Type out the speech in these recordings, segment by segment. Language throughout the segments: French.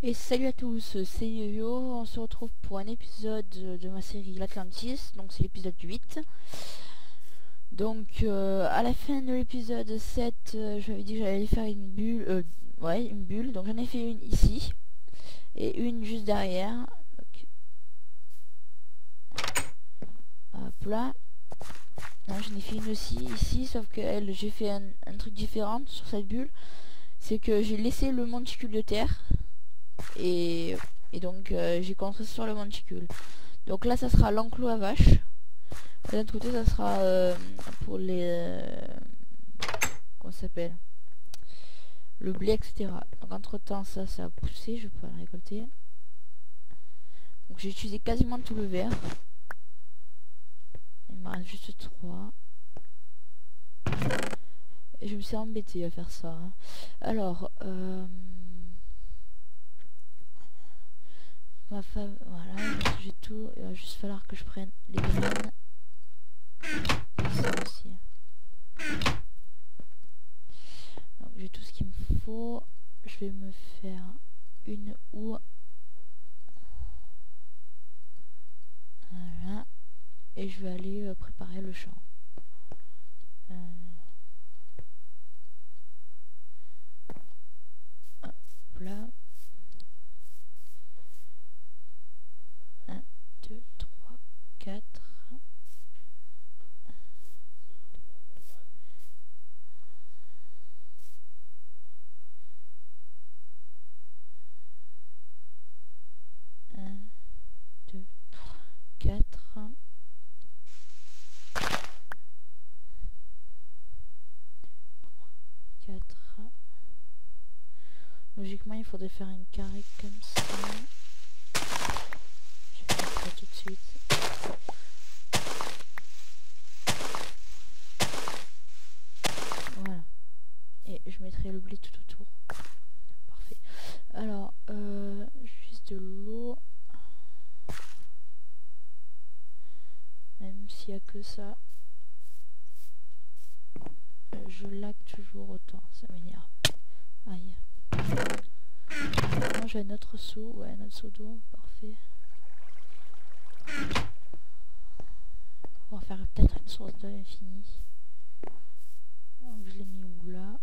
Et salut à tous, c'est Yo-Yo, on se retrouve pour un épisode de ma série l'Atlantis, donc c'est l'épisode 8. Donc à la fin de l'épisode 7, je m'avais dit que j'allais faire une bulle, une bulle, donc j'en ai fait une ici, et une juste derrière. Donc, hop là. J'en ai fait une aussi ici, sauf que j'ai fait un truc différent sur cette bulle, c'est que j'ai laissé le monticule de terre. Et donc j'ai construit sur le monticule. Donc là ça sera l'enclos à vaches. De l'autre côté ça sera pour les comment ça s'appelle, le blé, etc. Donc entre temps ça a poussé, je peux le récolter. Donc j'ai utilisé quasiment tout le verre. Il me reste juste 3. Et je me suis embêtée à faire ça, hein. Alors voilà, j'ai tout. Il va juste falloir que je prenne les graines. Ça aussi. Donc j'ai tout ce qu'il me faut. Je vais me faire une houe. Voilà. Et je vais aller préparer le champ. Hop là. 1, 2, 3, 4. Logiquement, il faudrait faire un carré comme ça. Je vais faire ça tout de suite. Voilà. Et je mettrai le blé tout autour. Parfait. Alors, juste de l'eau. Même s'il n'y a que ça. Je lag toujours autant. Ça m'énerve. Aïe. Moi j'ai un autre seau, ouais, un autre seau d'eau, parfait. On va faire peut-être une source d'eau infinie. Donc je l'ai mis où là?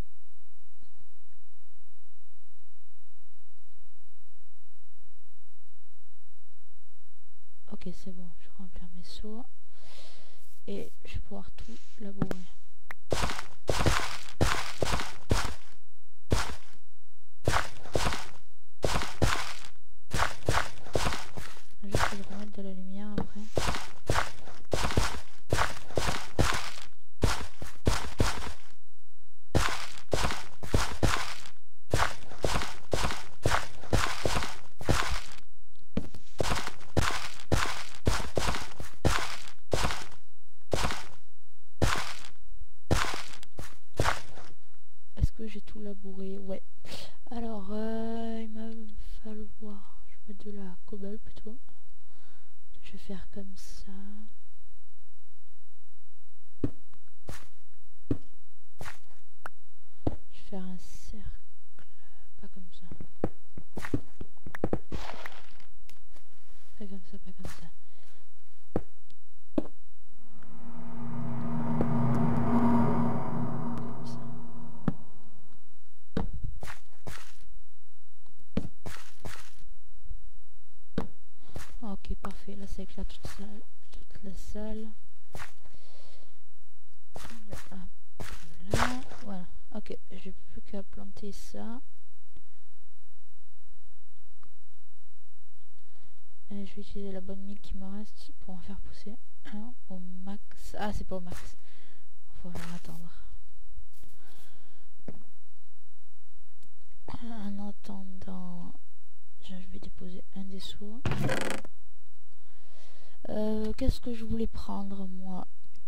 Ok, c'est bon, je vais remplir mes seaux. Et je vais pouvoir tout labourer. Je vais remettre de la lumière après. Est-ce que j'ai tout labouré? Ouais. Alors, il va falloir... Je vais mettre de la cobble plutôt. Je vais faire comme ça. Je vais faire un cercle. Pas comme ça. Pas comme ça, pas comme ça. Ok, parfait. Là, ça éclaire toute la salle. Là, voilà. Ok, j'ai plus qu'à planter ça. Et je vais utiliser la bonne mie qui me reste pour en faire pousser un au max. Ah, c'est pas au max. Il va falloir attendre. En attendant, je vais déposer un des seaux. Qu'est-ce que je voulais prendre moi?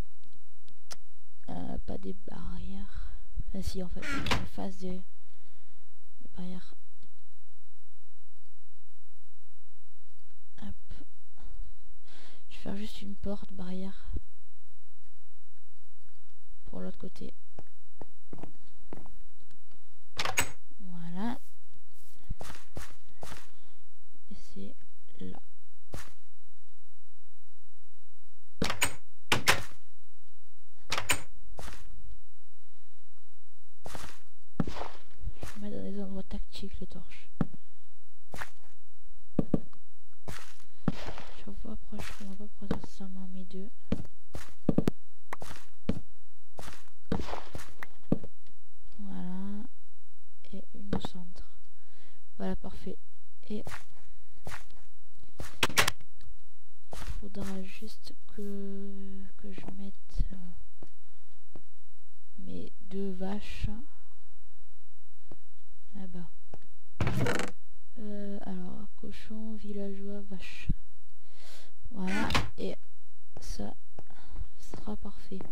Pas des barrières. Enfin si, en fait, je fasse des barrières. Hop. Je vais faire juste une porte barrière pour l'autre côté. Voilà. Voilà, parfait. Et il faudra juste que je mette mes 2 vaches là-bas. Alors, cochon, villageois, vache. Voilà, et ça sera parfait.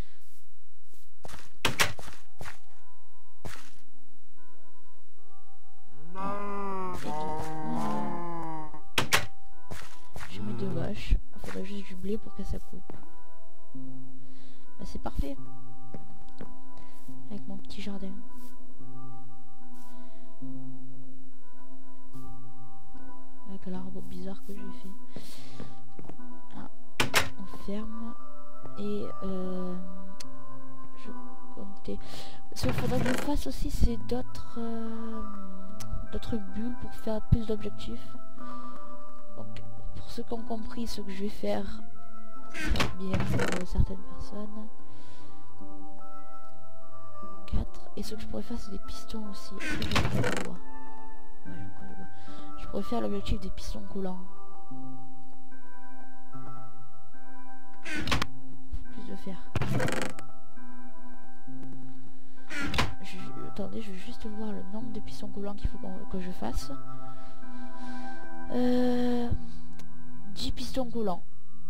Je mets 2 vaches. Il faudra juste du blé pour que ça coupe. Bah, c'est parfait. Avec mon petit jardin. Avec l'arbre bizarre que j'ai fait. Ah, on ferme. Et je comptais. Ce qu'il faudra que je fasse aussi, c'est d'autres bulles pour faire plus d'objectifs. Donc, pour ceux qui ont compris ce que je vais faire, ça va bien pour certaines personnes. 4. Et ce que je pourrais faire, c'est des pistons aussi. J'ai encore le bois. Ouais, j'ai encore le bois. Je pourrais faire l'objectif des pistons collants. Plus de fer. Attendez, je vais juste voir le nombre de pistons collants qu'il faut que je fasse. 10 pistons collants.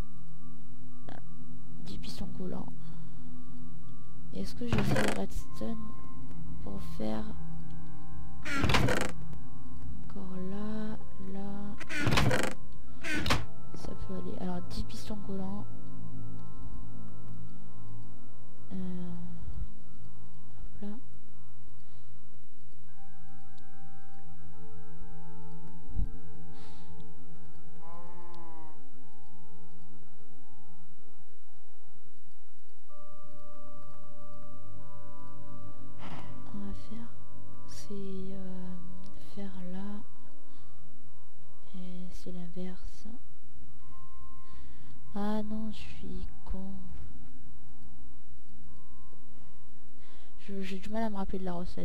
10 pistons collants. Est-ce que j'ai fait le redstone pour faire encore là, ça peut aller. Alors 10 pistons collants. Hop là. Faire là et c'est l'inverse. Ah non, je suis con. J'ai du mal à me rappeler de la recette.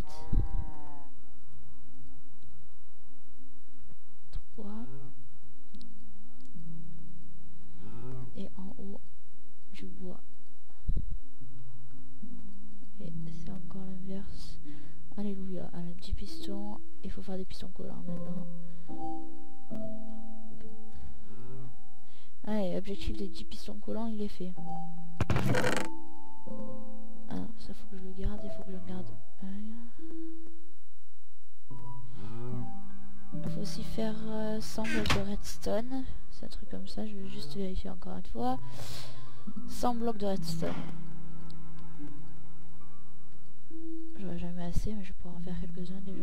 3 et en haut du bois. Et c'est encore l'inverse. Alléluia. Alors 10 pistons. Il faut faire des pistons collants maintenant. Allez, objectif des 10 pistons collants, il est fait. Ah, ça faut que je le garde. Il faut que je garde un. Il faut aussi faire 100 blocs de redstone. C'est un truc comme ça. Je vais juste vérifier encore une fois. 100 blocs de redstone. J'aurais jamais assez, mais je pourrais en faire quelques-uns déjà.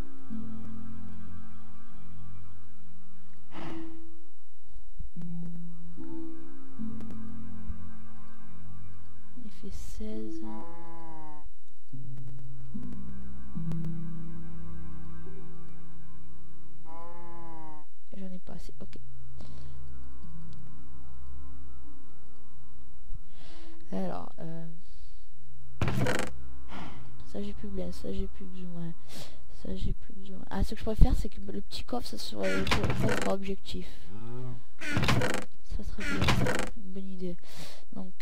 Il fait 16. J'en ai pas assez, ok. Alors, ça j'ai plus besoin, ça j'ai plus besoin, ça j'ai plus besoin. Ah, ce que je pourrais faire, c'est que le petit coffre, ça serait pour objectif. Ça serait bien, une bonne idée. Donc,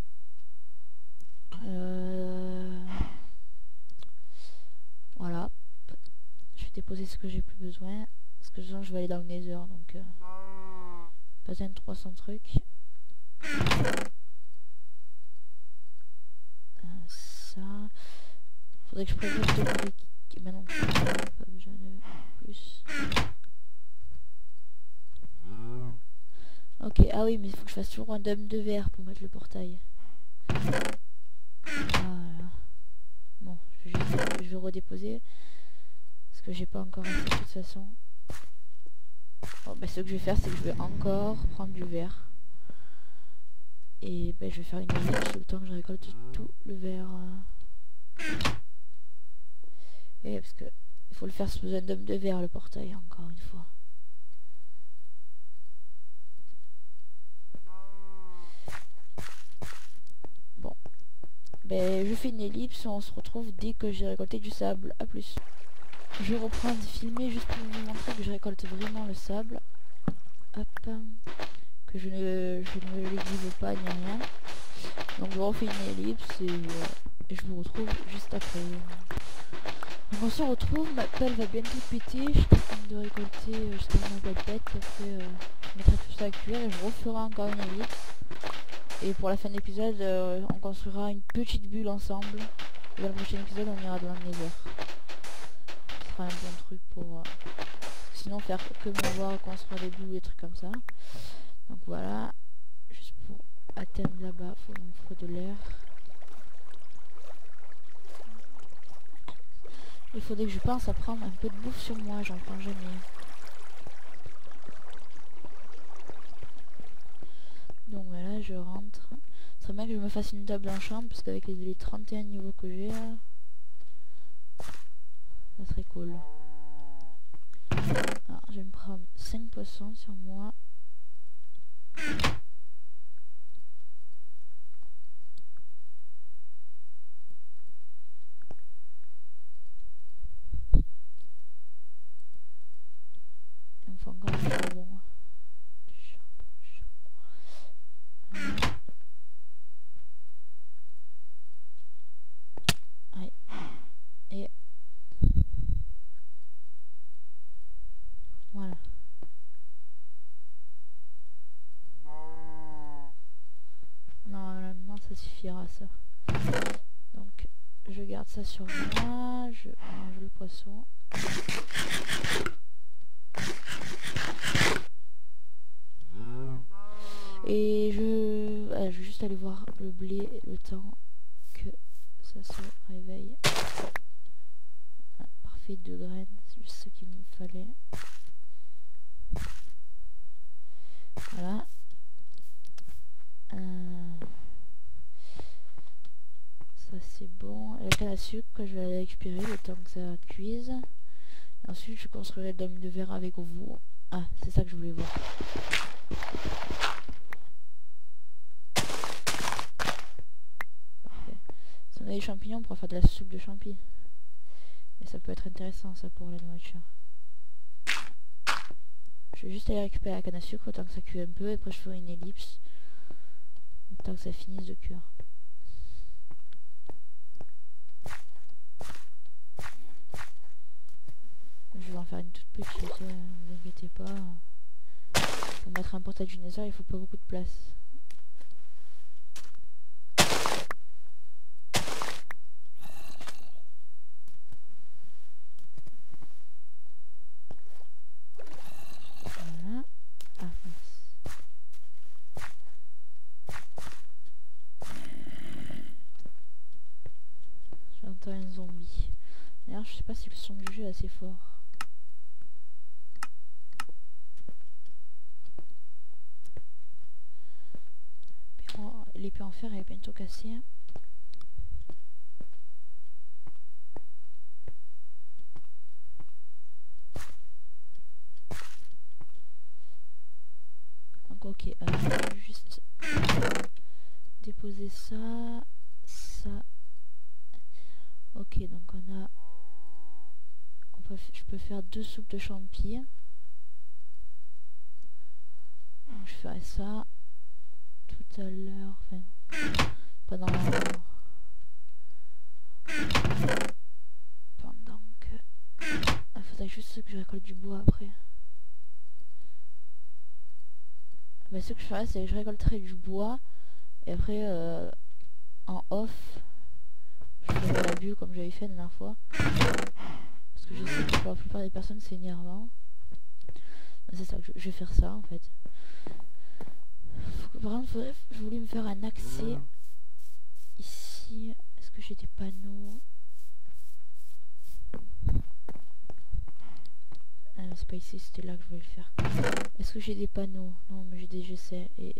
voilà. Je vais déposer ce que j'ai plus besoin. Parce que sinon, je vais aller dans le Nether, donc pas besoin de 300 trucs. Ça. Faudrait que je prévoie de demander qui maintenant que pas besoin de plus. Ok, ah oui, mais il faut que je fasse toujours un dôme de verre pour mettre le portail. Voilà. Bon, je vais redéposer. Parce que j'ai pas encore fait de toute façon. Bon, bah, ce que je vais faire, c'est que je vais encore prendre du verre. Et bah, je vais faire une ellipse le temps que je récolte tout le verre. Et parce que il faut le faire sous un dôme de verre, le portail, encore une fois. Bon. Ben, je fais une ellipse, on se retrouve dès que j'ai récolté du sable. A plus. Je reprends de filmer juste pour vous montrer que je récolte vraiment le sable. Hop. Que je ne l'aiguise pas ni rien. Donc je refais une ellipse et je vous retrouve juste après. Donc on se retrouve, ma pelle va bientôt péter, je suis en train de récolter jusqu'à ma pelle pète, après je mettrai tout ça à cuire et je referai encore une ellipse. Et pour la fin de l'épisode, on construira une petite bulle ensemble. Et dans le prochain épisode, on ira dans le nether. Ce sera un bon truc pour... sinon faire que me voir construire des bulles, des trucs comme ça. Donc voilà, juste pour atteindre là-bas, il me faut de l'air. Il faudrait que je pense à prendre un peu de bouffe sur moi, j'en prends jamais. Donc voilà, je rentre. Ce serait bien que je me fasse une table en chambre, parce qu'avec les 31 niveaux que j'ai là, ça serait cool. Alors, je vais me prendre 5 poissons sur moi. Il me faut encore du charbon. Allez. Et voilà. Normalement ça suffira ça. Donc je garde ça sur moi, je mange le poisson. Et je vais juste aller voir le blé le temps que ça se réveille. Ah, parfait, 2 graines, c'est juste ce qu'il me fallait. Voilà. Ça c'est bon. La canne à sucre, je vais aller récupérer le temps que ça cuise. Et ensuite je construirai de la mine de verre avec vous. Ah, c'est ça que je voulais voir. Parfait. Si on a des champignons, on pourra faire de la soupe de champignons. Et ça peut être intéressant ça pour la nourriture. Je vais juste aller récupérer la canne à sucre autant que ça cuit un peu. Et après je ferai une ellipse. Autant que ça finisse de cuire. Je vais en faire une toute petite, ne vous inquiétez pas. Pour mettre un portail du nether, il faut pas beaucoup de place. Voilà. Ah, mince. J'entends un zombie. D'ailleurs, je sais pas si le son du jeu est assez fort. L'épée en fer est bientôt cassée. Donc ok, je vais juste déposer ça, ça. Ok, donc on a... je peux faire 2 soupes de champignons. Donc je ferai ça tout à l'heure, enfin pendant que... Il faudrait juste que je récolte du bois après. Bah, ce que je ferai, c'est que je récolterai du bois et après en off je ferai la bulle comme j'avais fait la dernière fois, parce que je sais que pour la plupart des personnes c'est énervant. C'est ça que je vais faire ça en fait. Par contre je voulais me faire un accès ici. Est-ce que j'ai des panneaux? C'est pas ici, c'était là que je voulais le faire. Est-ce que j'ai des panneaux? Non, mais j'ai des GC et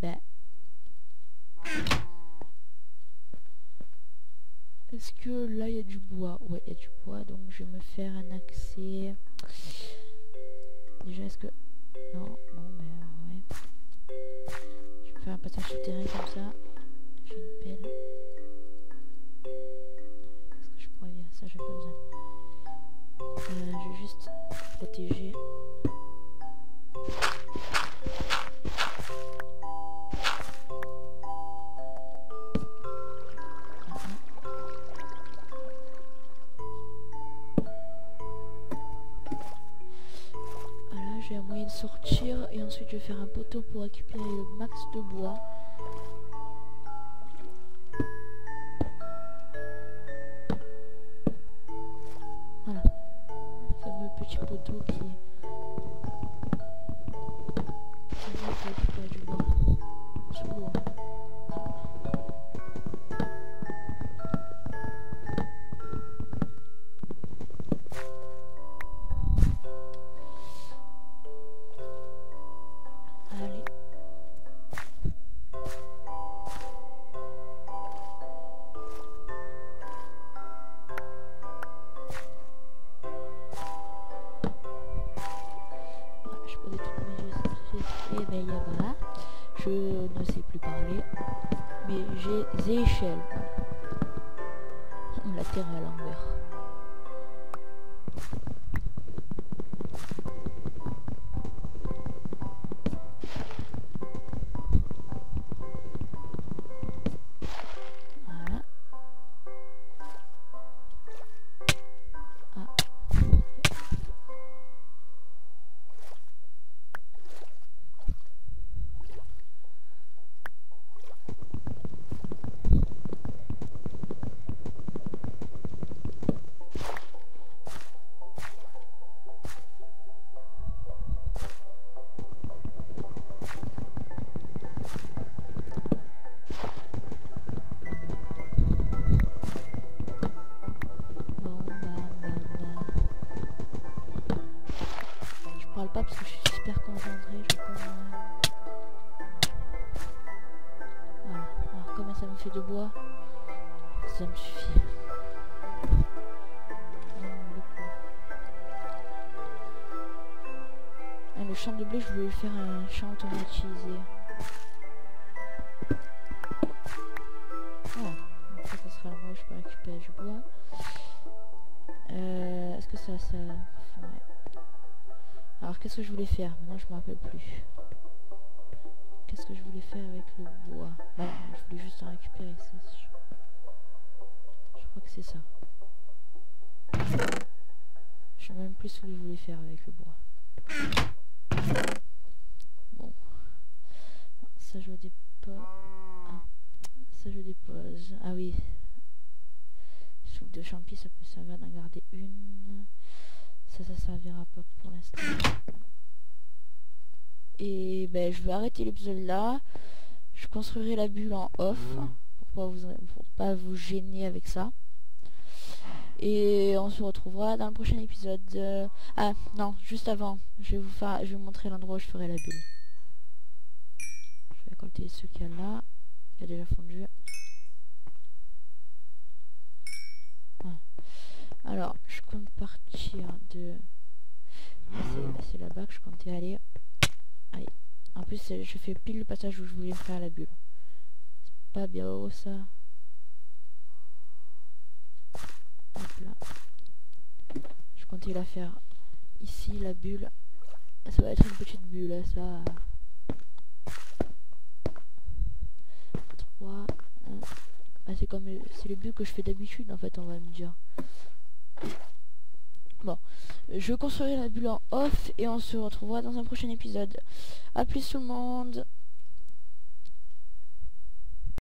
Est-ce que là il y a du bois? Ouais, il y a du bois, donc je vais me faire un accès. Déjà, est-ce que... Non, mais ouais. Je vais me faire un passage souterrain comme ça. J'ai une pelle. Est-ce que je pourrais lire ça? J'ai pas besoin. protéger. Voilà, j'ai un moyen de sortir et ensuite je vais faire un poteau pour récupérer le max de bois. Voilà, le fameux petit poteau qui récupère du bois sous l'eau. Allez. Voilà, je posais toutes mes et ben voilà. Je ne sais plus parler. Mais j'ai des échelles. La terre est à l'envers. Voilà. Ah. Je parle pas parce que je suis super concentré, je peux... Voilà, alors combien ça me fait de bois? Ça me suffit. Ah, le champ de blé, je voulais faire un champ automatisé. Voilà, donc ça sera là où je peux récupérer du bois. Est-ce que ça... Ouais. Alors qu'est-ce que je voulais faire? Maintenant je me rappelle plus. Qu'est-ce que je voulais faire avec le bois? Bah non, je voulais juste en récupérer. Je crois que c'est ça. Je sais même plus ce que je voulais faire avec le bois. Bon. Ça je dépose. Ah. Ça je dépose. Ah oui. Soupe de champi, ça peut servir d'en garder une. Ça servira pas pour l'instant. Et ben je vais arrêter l'épisode là. Je construirai la bulle en off pour pas vous gêner avec ça. Et on se retrouvera dans le prochain épisode. Ah non, juste avant, je vais vous montrer l'endroit où je ferai la bulle. Je vais récolter ce qu'il y a là, qui a déjà fondu. Voilà. Alors, je compte partir de... C'est là-bas que je comptais aller. Allez. En plus, je fais pile le passage où je voulais faire la bulle. C'est pas bien haut, ça. Hop là. Je comptais la faire ici, la bulle. Ça va être une petite bulle, ça. 3, 1. Ah, c'est le but que je fais d'habitude, en fait, on va me dire. Bon, je construirai la bulle en off et on se retrouvera dans un prochain épisode. A plus tout le monde.